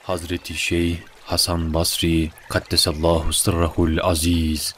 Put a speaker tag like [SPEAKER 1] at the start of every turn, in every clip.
[SPEAKER 1] Hazreti Şeyh Hasan Basri Kaddesallahu sırrahul aziz,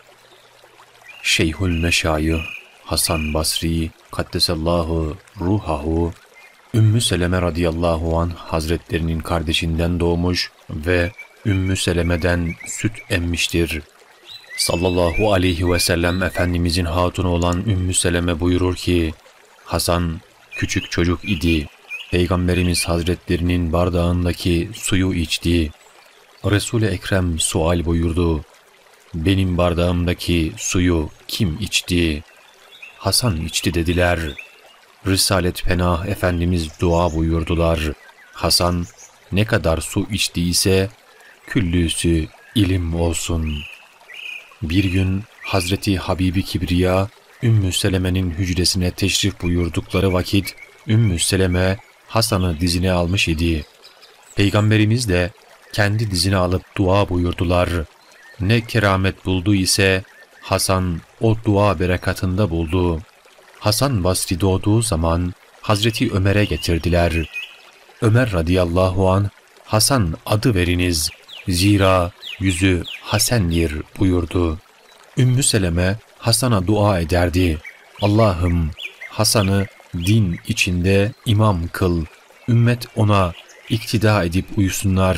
[SPEAKER 1] Şeyhül Meşayih Hasan Basri Kaddesallahu ruhahu, Ümmü Seleme radıyallahu anh hazretlerinin kardeşinden doğmuş ve Ümmü Seleme'den süt emmiştir. Sallallahu aleyhi ve sellem Efendimizin hatunu olan Ümmü Seleme buyurur ki, Hasan küçük çocuk idi. Peygamberimiz hazretlerinin bardağındaki suyu içti. Resul-i Ekrem sual buyurdu. Benim bardağımdaki suyu kim içti? Hasan içti dediler. Risalet Penah Efendimiz dua buyurdular. Hasan ne kadar su içtiyse küllüsü ilim olsun. Bir gün Hazreti Habibi Kibriya Ümmü Seleme'nin hücresine teşrif buyurdukları vakit Ümmü Seleme Hasan'ı dizine almış idi. Peygamberimiz de kendi dizine alıp dua buyurdular. Ne keramet buldu ise Hasan o dua berekatında buldu. Hasan Basri doğduğu zaman Hazreti Ömer'e getirdiler. Ömer radıyallahu anh, Hasan adı veriniz, zira yüzü hasendir buyurdu. Ümmü Seleme Hasan'a dua ederdi. Allah'ım Hasan'ı din içinde imam kıl, ümmet ona iktida edip uyusunlar.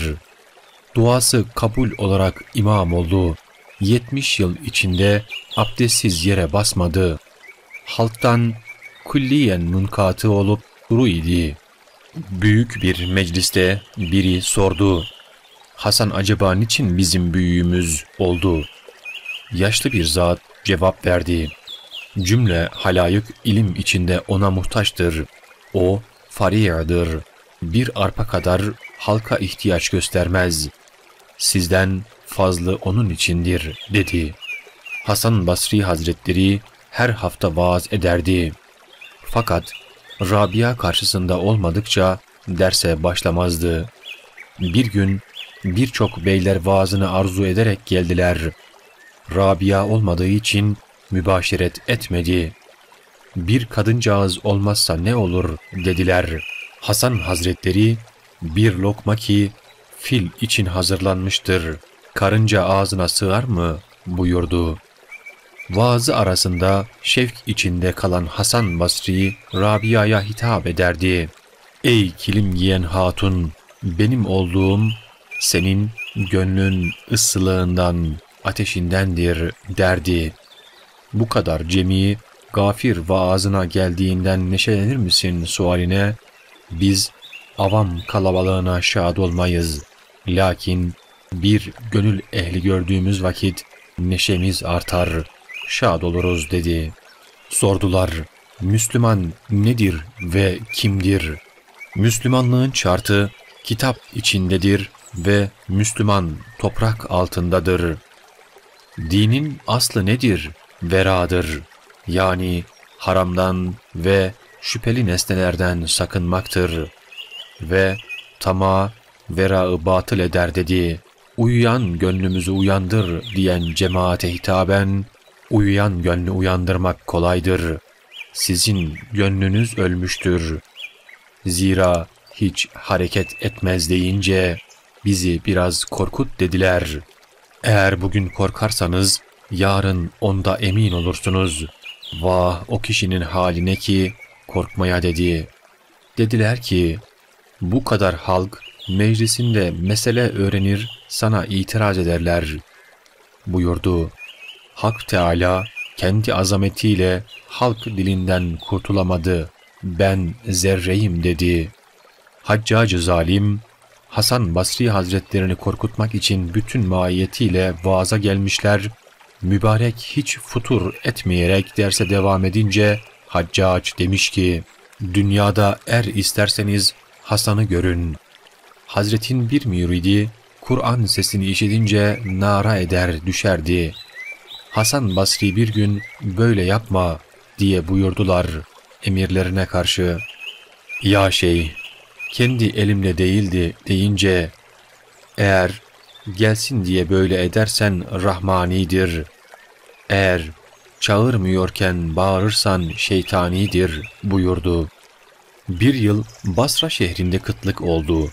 [SPEAKER 1] Duası kabul olarak imam oldu. 70 yıl içinde abdestsiz yere basmadı. Halktan külliyen munkatı olup duru idi. Büyük bir mecliste biri sordu. Hasan acaba niçin bizim büyüğümüz oldu? Yaşlı bir zat cevap verdi. Cümle halayık ilim içinde ona muhtaçtır. O fariyadır. Bir arpa kadar halka ihtiyaç göstermez. Sizden fazlı onun içindir dedi. Hasan Basri Hazretleri her hafta vaaz ederdi. Fakat Rabia karşısında olmadıkça derse başlamazdı. Bir gün birçok beyler vaazını arzu ederek geldiler. Rabia olmadığı için mübaşeret etmedi. Bir kadıncağız olmazsa ne olur dediler. Hasan Hazretleri bir lokma ki fil için hazırlanmıştır, karınca ağzına sığar mı buyurdu. Vaazı arasında şevk içinde kalan Hasan Basri Rabia'ya hitap ederdi. Ey kilim giyen hatun, benim olduğum senin gönlün ıslığından, ateşindendir derdi. Bu kadar cemi, gafir vaazına geldiğinden neşelenir misin sualine, biz avam kalabalığına şad olmayız. Lakin bir gönül ehli gördüğümüz vakit neşemiz artar, şad oluruz dedi. Sordular, Müslüman nedir ve kimdir? Müslümanlığın şartı kitap içindedir ve Müslüman toprak altındadır. Dinin aslı nedir? Veradır. Yani haramdan ve şüpheli nesnelerden sakınmaktır. Ve tamah vera-ı batıl eder dedi. Uyuyan gönlümüzü uyandır diyen cemaate hitaben, uyuyan gönlü uyandırmak kolaydır. Sizin gönlünüz ölmüştür. Zira hiç hareket etmez deyince bizi biraz korkut dediler. Eğer bugün korkarsanız yarın onda emin olursunuz. Vah o kişinin haline ki korkmaya dedi. Dediler ki bu kadar halk meclisinde mesele öğrenir sana itiraz ederler buyurdu. Hak Teâlâ kendi azametiyle halk dilinden kurtulamadı. Ben zerreyim dedi. Haccacı zalim Hasan Basri Hazretlerini korkutmak için bütün mahiyetiyle vaaza gelmişler. Mübarek hiç futur etmeyerek derse devam edince Haccac demiş ki, dünyada er isterseniz Hasan'ı görün. Hazretin bir müridi Kur'an sesini işitince nara eder düşerdi. Hasan Basri bir gün böyle yapma diye buyurdular emirlerine karşı. Ya şeyh, kendi elimle değildi deyince, eğer gelsin diye böyle edersen rahmanidir. Eğer çağırmıyorken bağırırsan şeytanidir buyurdu. Bir yıl Basra şehrinde kıtlık oldu.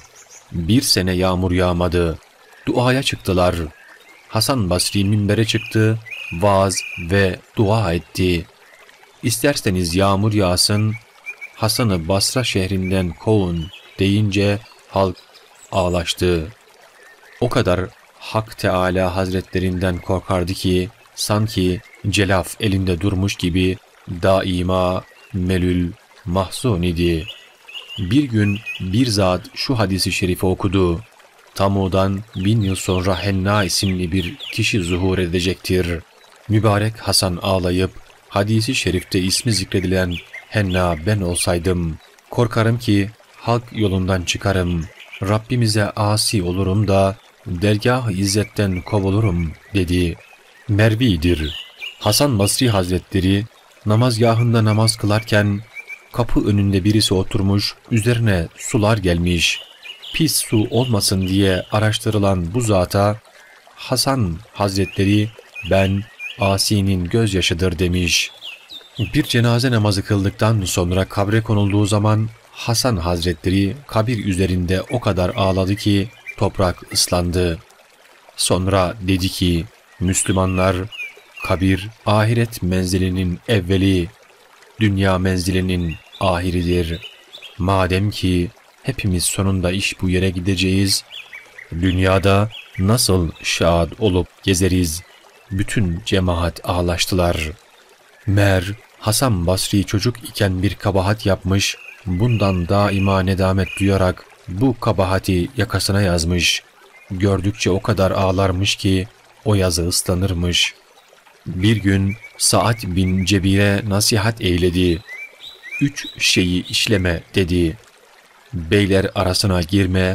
[SPEAKER 1] Bir sene yağmur yağmadı. Duaya çıktılar. Hasan Basri minbere çıktı, vaaz ve dua etti. İsterseniz yağmur yağsın, Hasan'ı Basra şehrinden kovun deyince halk ağlaştı. O kadar Hak Teâlâ Hazretlerinden korkardı ki, sanki celaf elinde durmuş gibi daima melül mahzun idi. Bir gün bir zat şu hadisi şerifi okudu. Tamu'dan 1000 yıl sonra Henna isimli bir kişi zuhur edecektir. Mübarek Hasan ağlayıp, hadisi şerifte ismi zikredilen Henna ben olsaydım, korkarım ki halk yolundan çıkarım, Rabbimize asi olurum da dergâh-ı izzetten kovulurum dedi. Mervi'dir. Hasan Basri Hazretleri namazgahında namaz kılarken kapı önünde birisi oturmuş, üzerine sular gelmiş. Pis su olmasın diye araştırılan bu zata Hasan Hazretleri ben asinin gözyaşıdır demiş. Bir cenaze namazı kıldıktan sonra kabre konulduğu zaman Hasan Hazretleri kabir üzerinde o kadar ağladı ki toprak ıslandı. Sonra dedi ki, Müslümanlar, kabir ahiret menzilinin evveli, dünya menzilinin ahiridir. Madem ki hepimiz sonunda iş bu yere gideceğiz, dünyada nasıl şad olup gezeriz? Bütün cemaat ağlaştılar. Meğer Hasan Basri çocuk iken bir kabahat yapmış, bundan daima nedamet duyarak bu kabahati yakasına yazmış. Gördükçe o kadar ağlarmış ki o yazı ıslanırmış. Bir gün Sa'd bin Cebir'e nasihat eyledi. 3 şeyi işleme dedi. Beyler arasına girme,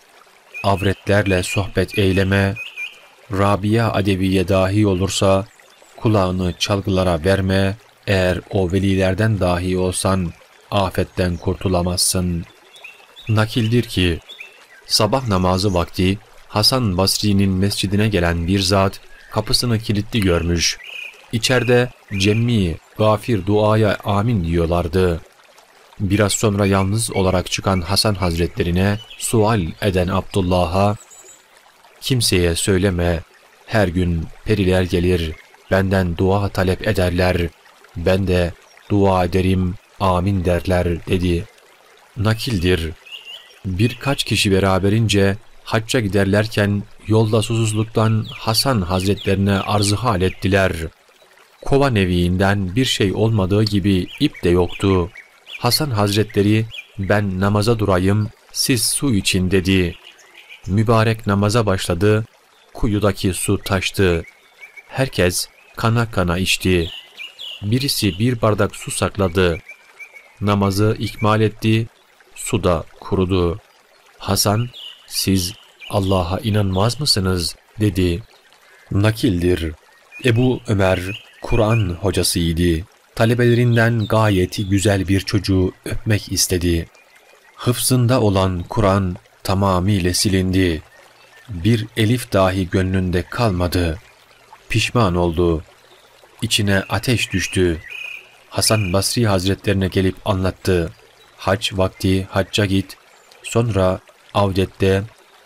[SPEAKER 1] avretlerle sohbet eyleme, Rabia Adeviye dahi olursa kulağını çalgılara verme, eğer o velilerden dahi olsan afetten kurtulamazsın. Nakildir ki, sabah namazı vakti Hasan Basri'nin mescidine gelen bir zat kapısını kilitli görmüş. İçeride cemmi, gafir duaya amin diyorlardı. Biraz sonra yalnız olarak çıkan Hasan Hazretlerine sual eden Abdullah'a, kimseye söyleme, her gün periler gelir, benden dua talep ederler, ben de dua ederim, amin derler dedi. Nakildir. Birkaç kişi beraberince hacca giderlerken yolda susuzluktan Hasan Hazretlerine arzı hal ettiler. Kova neviinden bir şey olmadığı gibi ip de yoktu. Hasan Hazretleri ben namaza durayım, siz su için dedi. Mübarek namaza başladı, kuyudaki su taştı. Herkes kana kana içti. Birisi bir bardak su sakladı. Namazı ikmal etti, su da kurudu. Hasan, siz Allah'a inanmaz mısınız dedi. Nakildir. Ebu Ömer Kur'an hocasıydı. Talebelerinden gayet güzel bir çocuğu öpmek istedi. Hıfzında olan Kur'an tamamıyla silindi. Bir elif dahi gönlünde kalmadı. Pişman oldu. İçine ateş düştü. Hasan Basri Hazretlerine gelip anlattı. Hac vakti hacca git. Sonra Avdet'te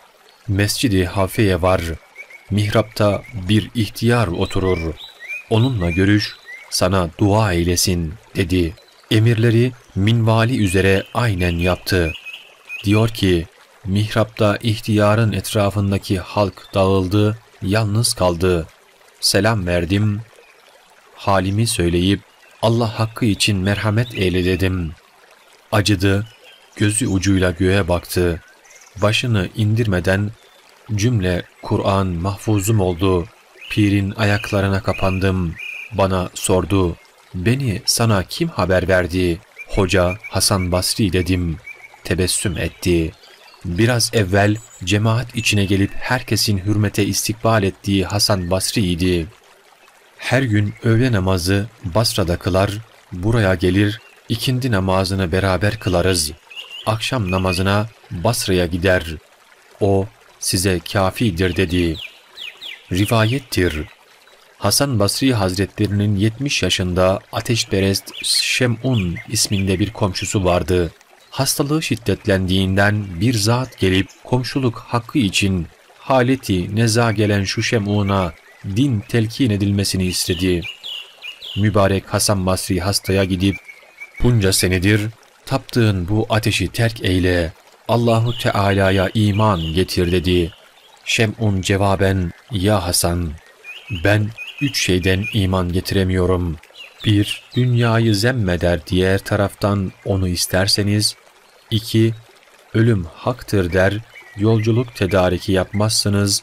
[SPEAKER 1] Mescid-i Hafe'ye var. Mihrapta bir ihtiyar oturur. Onunla görüş, sana dua eylesin dedi. Emirleri minvali üzere aynen yaptı. Diyor ki, mihrapta ihtiyarın etrafındaki halk dağıldı, yalnız kaldı. Selam verdim. Halimi söyleyip, Allah hakkı için merhamet eyle dedim. Acıdı, gözü ucuyla göğe baktı. Başını indirmeden cümle Kur'an mahfuzum oldu. Pirin ayaklarına kapandım. Bana sordu. Beni sana kim haber verdi? Hoca Hasan Basri dedim. Tebessüm etti. Biraz evvel cemaat içine gelip herkesin hürmete istikbal ettiği Hasan Basri idi. Her gün öğle namazı Basra'da kılar, buraya gelir, ikindi namazını beraber kılarız. Akşam namazına Basra'ya gider. O size kafidir dedi. Rivayettir. Hasan Basri Hazretlerinin 70 yaşında ateşperest Şem'un isminde bir komşusu vardı. Hastalığı şiddetlendiğinden bir zat gelip komşuluk hakkı için haleti neza gelen şu Şem'una din telkin edilmesini istedi. Mübarek Hasan Basri hastaya gidip, bunca senedir taptığın bu ateşi terk eyle, Allahu Teala'ya iman getir dedi. Şem'un cevaben, ya Hasan, ben 3 şeyden iman getiremiyorum. 1. Dünyayı zemmeder, diğer taraftan onu isterseniz. 2. Ölüm haktır der, yolculuk tedariki yapmazsınız.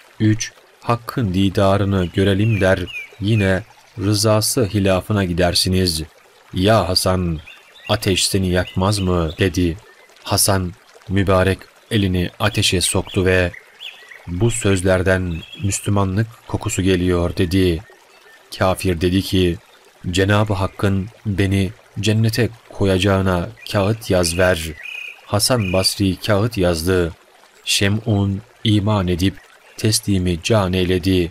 [SPEAKER 1] 3. Hakkın didarını görelim der, yine rızası hilafına gidersiniz. Ya Hasan, ateş seni yakmaz mı dedi. Hasan mübarek elini ateşe soktu ve bu sözlerden Müslümanlık kokusu geliyor dedi. Kafir dedi ki, Cenab-ı Hakk'ın beni cennete koyacağına kağıt yaz ver. Hasan Basri kağıt yazdı. Şem'un iman edip teslimi can eyledi.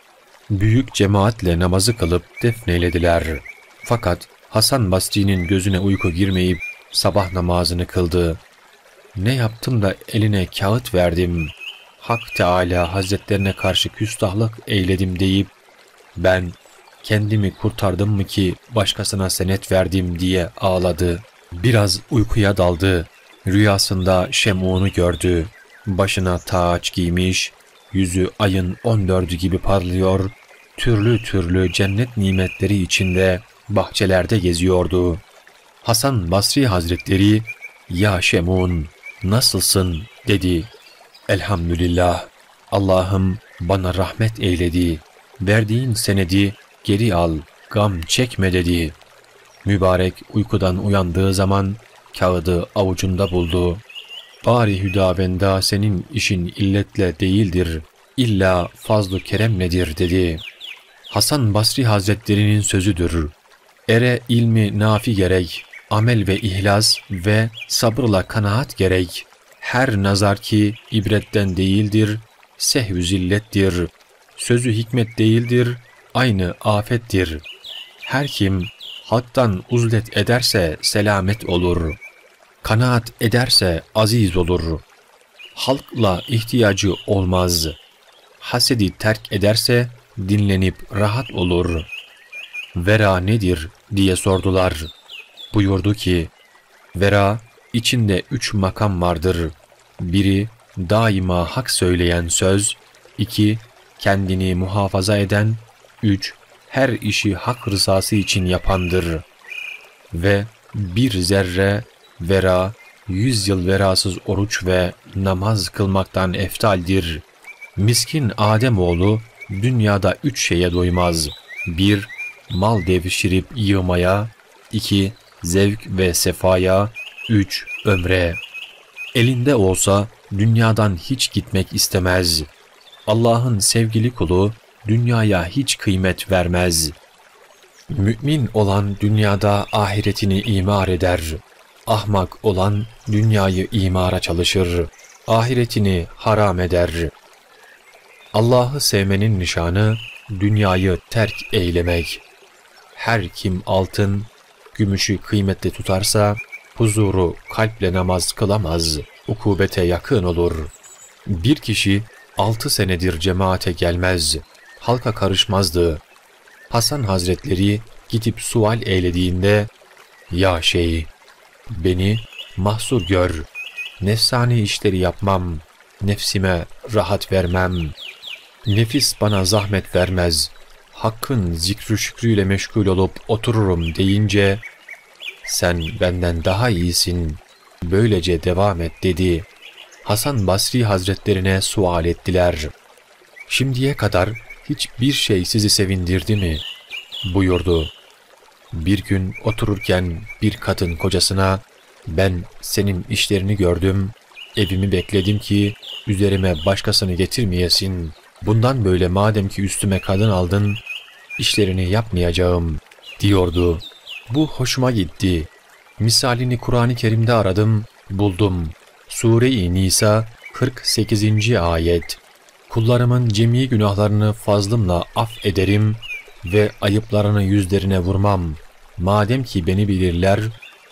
[SPEAKER 1] Büyük cemaatle namazı kılıp defneylediler. Fakat Hasan Basri'nin gözüne uyku girmeyip sabah namazını kıldı. Ne yaptım da eline kağıt verdim, Hak Teâlâ Hazretlerine karşı küstahlık eyledim deyip, ben kendimi kurtardım mı ki başkasına senet verdim diye ağladı. Biraz uykuya daldı. Rüyasında Şem'unu gördü. Başına taç giymiş, yüzü ayın 14'ü gibi parlıyor, türlü türlü cennet nimetleri içinde bahçelerde geziyordu. Hasan Basri Hazretleri, ya Şem'un, nasılsın dedi. Elhamdülillah, Allah'ım bana rahmet eyledi. Verdiğin senedi geri al, gam çekme dedi. Mübarek uykudan uyandığı zaman kağıdı avucunda buldu. Bari hüdavenda senin işin illetle değildir, illa fazl-ı keremledir dedi. Hasan Basri Hazretleri'nin sözüdür. Ere ilmi nafi gerek, amel ve ihlas ve sabırla kanaat gerek. Her nazar ki ibretten değildir, sehv-ü zillettir. Sözü hikmet değildir, aynı afettir. Her kim haktan uzlet ederse selamet olur. Kanaat ederse aziz olur. Halkla ihtiyacı olmaz. Hasedi terk ederse dinlenip rahat olur. Vera nedir diye sordular. Buyurdu ki, vera içinde 3 makam vardır. Biri daima hak söyleyen söz, 2 kendini muhafaza eden, 3 her işi hak rızası için yapandır. Ve bir zerre vera 100 yıl verasız oruç ve namaz kılmaktan eftaldir. Miskin Ademoğlu dünyada 3 şeye doymaz. 1 mal devşirip yığmaya, 2 zevk ve sefaya, 3 ömre. Elinde olsa dünyadan hiç gitmek istemez. Allah'ın sevgili kulu dünyaya hiç kıymet vermez. Mümin olan dünyada ahiretini imar eder. Ahmak olan dünyayı imara çalışır. Ahiretini haram eder. Allah'ı sevmenin nişanı dünyayı terk eylemek. Her kim altın, gümüşü kıymetli tutarsa huzuru kalple namaz kılamaz, ukubete yakın olur. Bir kişi 6 senedir cemaate gelmez, halka karışmazdı. Hasan Hazretleri gidip sual eylediğinde, ya şeyh, beni mahsur gör, nefsani işleri yapmam, nefsime rahat vermem, nefis bana zahmet vermez, hakkın zikrü şükrüyle meşgul olup otururum deyince, sen benden daha iyisin, böylece devam et dedi. Hasan Basri Hazretlerine sual ettiler. Şimdiye kadar hiçbir şey sizi sevindirdi mi? Buyurdu. Bir gün otururken bir kadın kocasına, ben senin işlerini gördüm, evimi bekledim ki üzerime başkasını getirmeyesin. Bundan böyle madem ki üstüme kadın aldın, işlerini yapmayacağım diyordu. Bu hoşuma gitti. Misalini Kur'an-ı Kerim'de aradım, buldum. Sure-i Nisa 48. ayet. Kullarımın cemi günahlarını fazlımla af ederim ve ayıplarını yüzlerine vurmam. Madem ki beni bilirler,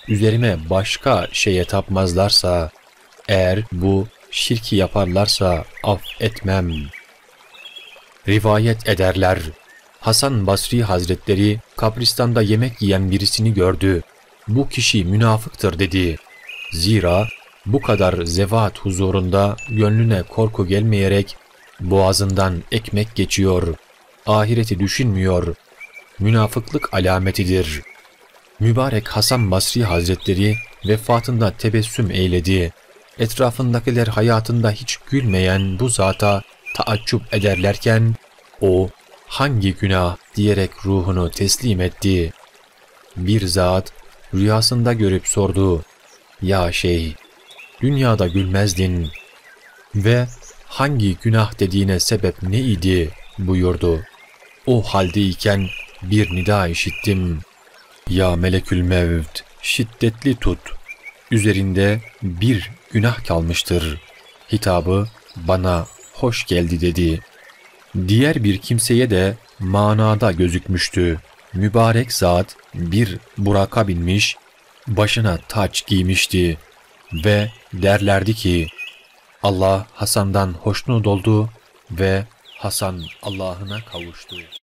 [SPEAKER 1] üzerime başka şeye tapmazlarsa, eğer bu şirki yaparlarsa affetmem. Rivayet ederler, Hasan Basri Hazretleri kabristanda yemek yiyen birisini gördü. Bu kişi münafıktır dedi. Zira bu kadar zevat huzurunda gönlüne korku gelmeyerek boğazından ekmek geçiyor, ahireti düşünmüyor. Münafıklık alametidir. Mübarek Hasan Basri Hazretleri vefatında tebessüm eyledi. Etrafındakiler hayatında hiç gülmeyen bu zata taaccüp ederlerken o hangi günah diyerek ruhunu teslim etti. Bir zat rüyasında görüp sordu. Ya şeyh, dünyada gülmezdin ve hangi günah dediğine sebep ne idi buyurdu. O haldeyken bir nida işittim. Ya melekül mevt, şiddetli tut. Üzerinde bir günah kalmıştır. Hitabı bana hoş geldi dedi. Diğer bir kimseye de manada gözükmüştü. Mübarek zat bir buraka binmiş, başına taç giymişti ve derlerdi ki, Allah Hasan'dan hoşnut oldu ve Hasan Allah'ına kavuştu.